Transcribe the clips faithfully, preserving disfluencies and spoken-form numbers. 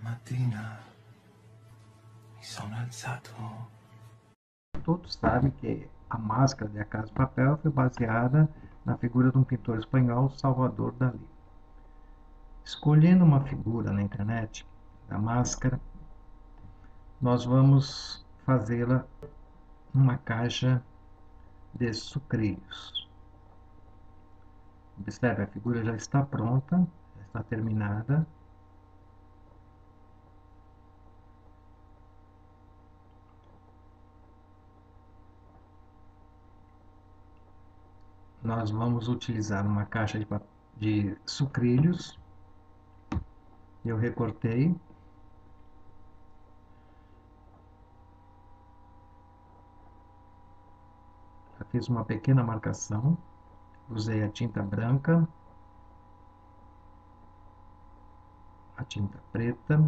Stamattina mi sono alzato. Todos sabem que a Máscara de A Casa de Papel foi baseada na figura de um pintor espanhol, Salvador Dalí. Escolhendo uma figura na internet da máscara, nós vamos fazê-la numa caixa de sucrilhos. Observe, a figura já está pronta, já está terminada. Nós vamos utilizar uma caixa de, de sucrilhos. Eu recortei. Já fiz uma pequena marcação. Usei a tinta branca, a tinta preta,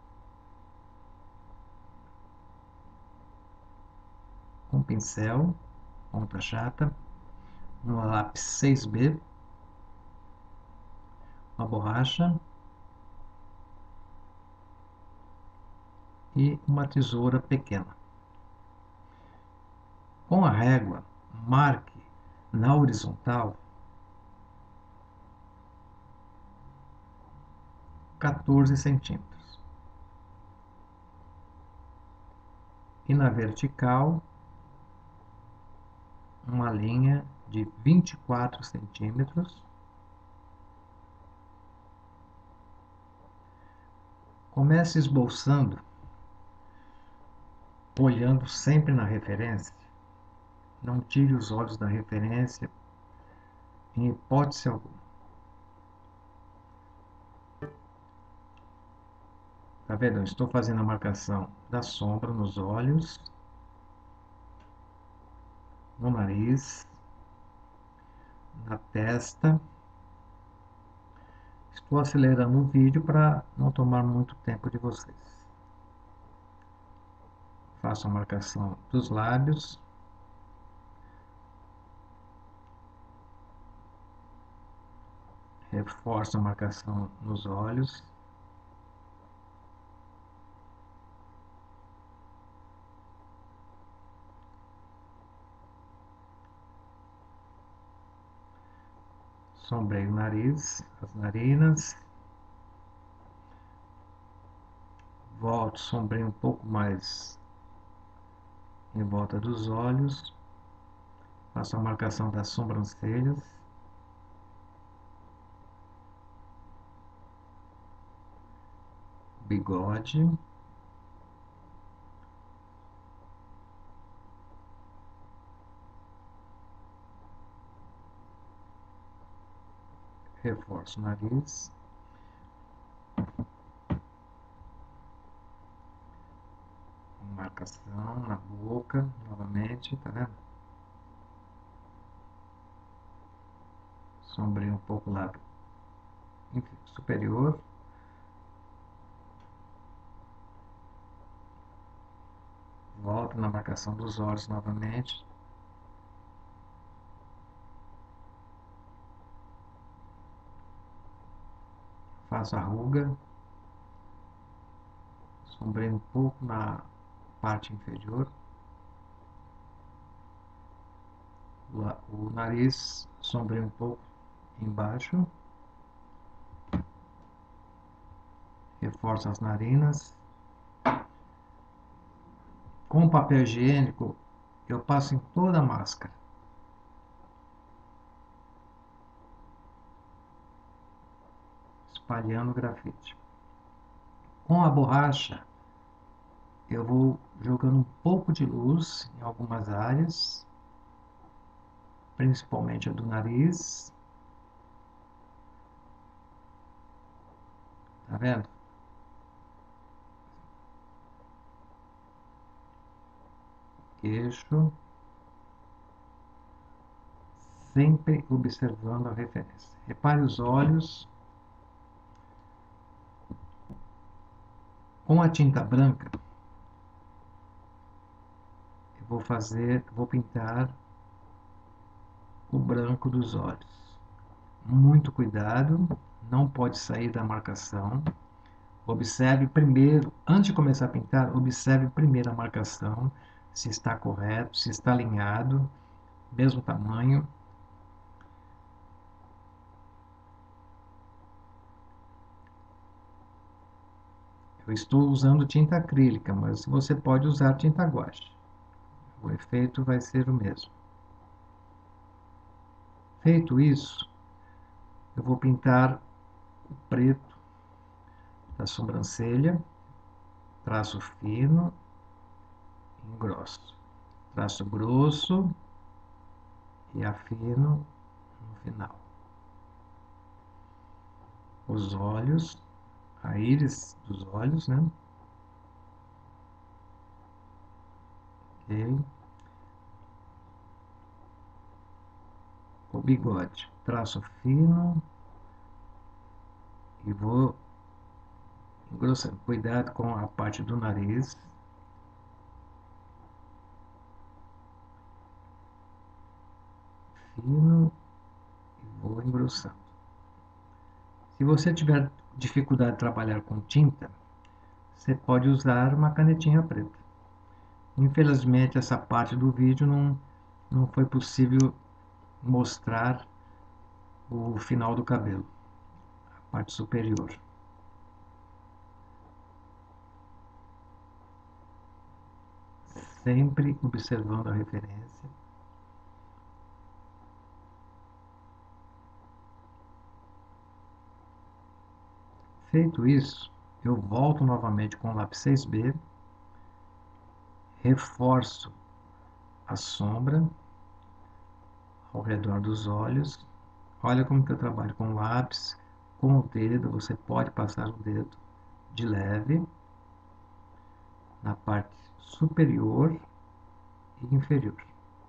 um pincel, ponta chata, um lápis seis B, uma borracha e uma tesoura pequena. Com a régua, marque na horizontal quatorze centímetros e na vertical uma linha de vinte e quatro centímetros. Comece esboçando, olhando sempre na referência. Não tire os olhos da referência em hipótese alguma. Tá vendo? Eu estou fazendo a marcação da sombra nos olhos, no nariz, na testa. Estou acelerando o vídeo para não tomar muito tempo de vocês. Faço a marcação dos lábios. Reforço a marcação nos olhos. Sombreio o nariz, as narinas. Volto, sombreio um pouco mais em volta dos olhos. Faço a marcação das sobrancelhas. Bigode. Reforço o nariz. Marcação na boca, novamente, tá vendo? Sombreio um pouco o lado superior. Volto na marcação dos olhos novamente. Faço a ruga. Sombreio um pouco na parte inferior. O nariz, sombreio um pouco embaixo. Reforço as narinas. Com papel higiênico, eu passo em toda a máscara. Espalhando o grafite. Com a borracha, eu vou jogando um pouco de luz em algumas áreas, principalmente a do nariz. Tá vendo? Queixo. Sempre observando a referência. Repare os olhos. Com a tinta branca, eu vou fazer, vou pintar o branco dos olhos. Muito cuidado, não pode sair da marcação. Observe primeiro, antes de começar a pintar, observe primeiro a marcação, se está correto, se está alinhado, mesmo tamanho. Eu estou usando tinta acrílica, mas você pode usar tinta guache. O efeito vai ser o mesmo. Feito isso, eu vou pintar o preto da sobrancelha, traço fino e grosso. Traço grosso e afino no final. Os olhos, a íris dos olhos, né? Ok. O bigode, traço fino e vou engrossando. Cuidado com a parte do nariz. Fino e vou engrossando. Se você tiver dificuldade de trabalhar com tinta, você pode usar uma canetinha preta. Infelizmente, essa parte do vídeo não, não foi possível mostrar o final do cabelo, a parte superior. Sempre observando a referência. Feito isso, eu volto novamente com o lápis seis B, reforço a sombra ao redor dos olhos. Olha como que eu trabalho com o lápis, com o dedo, você pode passar o dedo de leve na parte superior e inferior.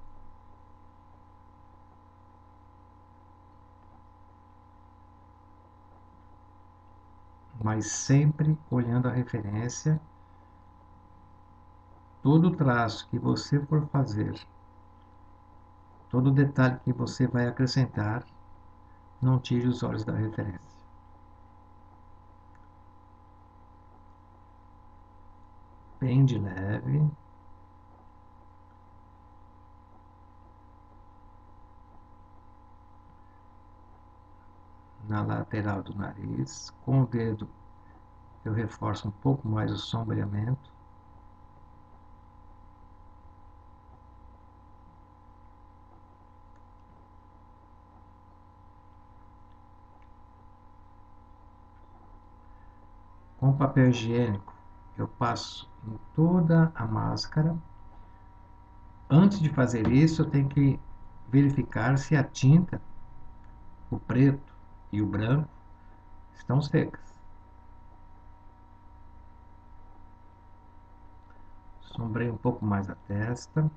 Mas sempre olhando a referência. Todo traço que você for fazer, todo detalhe que você vai acrescentar, não tire os olhos da referência. Bem de leve. Na lateral do nariz. Com o dedo eu reforço um pouco mais o sombreamento. Com papel higiênico eu passo em toda a máscara. Antes de fazer isso, eu tenho que verificar se a tinta, o preto e o branco, estão secas. Sombreio um pouco mais a testa.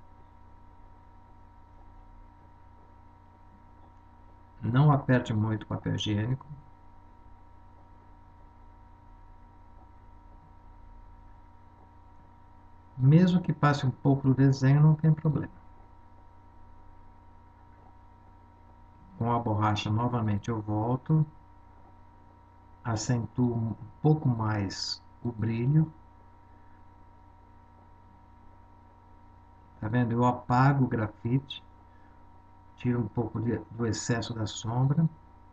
Não aperte muito o papel higiênico. Mesmo que passe um pouco do desenho, não tem problema. Com a borracha, novamente, eu volto. Acentuo um pouco mais o brilho. Tá vendo? Eu apago o grafite. Tiro um pouco de, do excesso da sombra.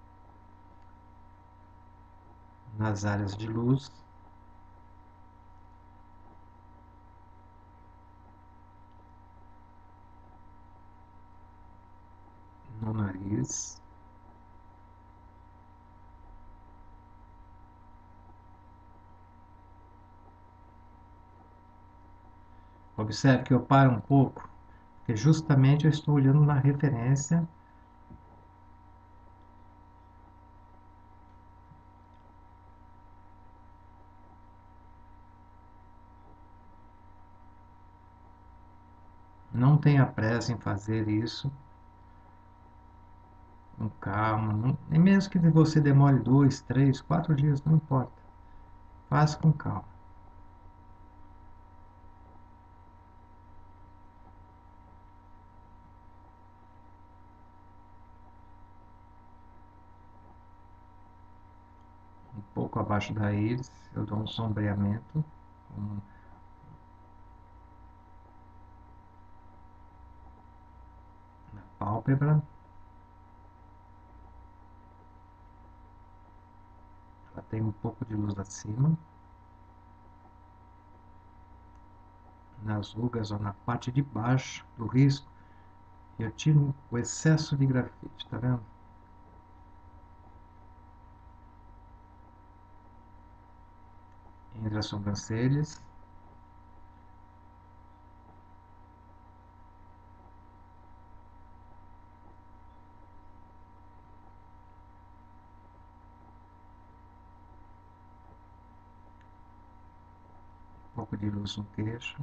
Nas áreas de luz. No nariz. Observe que eu paro um pouco, porque justamente eu estou olhando na referência. Não tenha pressa em fazer isso. Com calma. Não, nem mesmo que você demore dois, três, quatro dias, não importa. Faça com calma. Um pouco pouco abaixo da íris, eu dou um sombreamento. Um, na pálpebra. Ela tem um pouco de luz acima. Nas rugas ou na parte de baixo do risco, eu tiro o excesso de grafite, tá vendo? Entre as sobrancelhas. Um pouco de luz no queixo.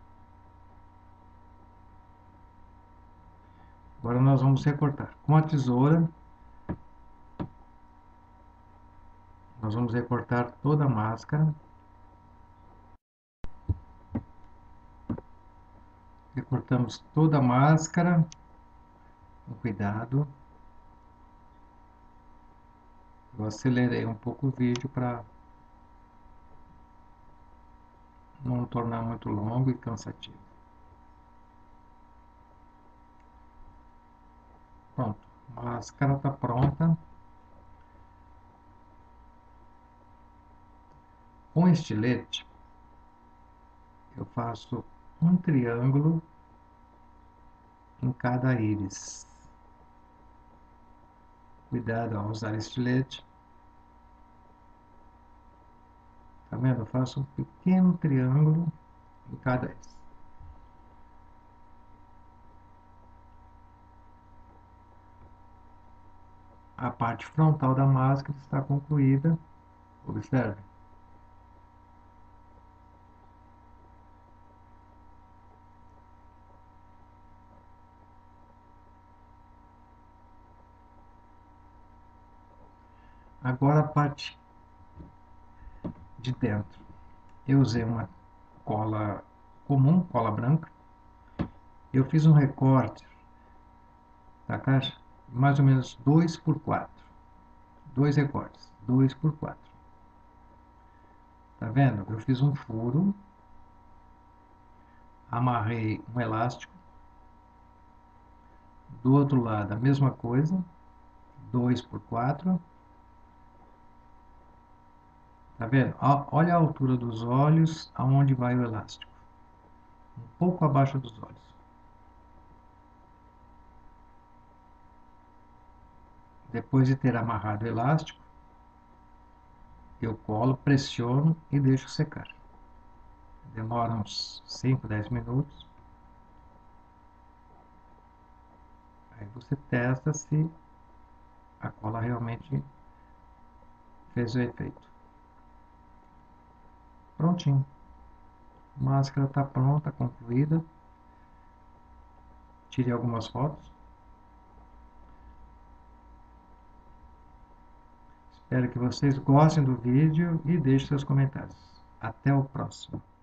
Agora nós vamos recortar. Com a tesoura, nós vamos recortar toda a máscara. Recortamos toda a máscara. Com cuidado. Eu acelerei um pouco o vídeo para não tornar muito longo e cansativo. Pronto, a máscara está pronta. Com estilete, eu faço um triângulo em cada íris. Cuidado ao usar estilete. Tá vendo? Eu faço um pequeno triângulo em cada íris. A parte frontal da máscara está concluída. Observe. Agora a parte de dentro. Eu usei uma cola comum, cola branca. Eu fiz um recorte da caixa de mais ou menos dois por quatro. Dois recortes, dois por quatro. Tá vendo? Eu fiz um furo, amarrei um elástico. Do outro lado a mesma coisa, dois por quatro. Tá vendo? Olha a altura dos olhos, aonde vai o elástico. Um pouco abaixo dos olhos. Depois de ter amarrado o elástico, eu colo, pressiono e deixo secar. Demora uns cinco, dez minutos. Aí você testa se a cola realmente fez o efeito. Prontinho. A máscara está pronta, concluída. Tirei algumas fotos. Espero que vocês gostem do vídeo e deixem seus comentários. Até o próximo.